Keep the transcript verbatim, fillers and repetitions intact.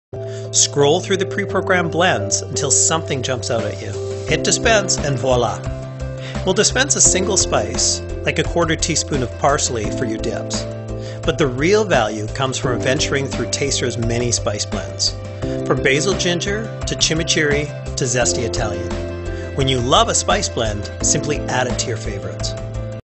Scroll through the pre-programmed blends until something jumps out at you. Hit dispense and voila! We'll dispense a single spice, like a quarter teaspoon of parsley for your dips. But the real value comes from venturing through Taster's many spice blends. From basil ginger to chimichurri to zesty Italian. When you love a spice blend, simply add it to your favorites.